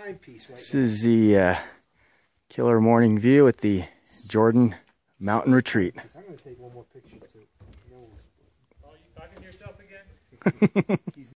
timepiece right This is the killer morning view at the Jordan Mountain Retreat. I'm going to take one more picture too. Oh, you talking to yourself again? He's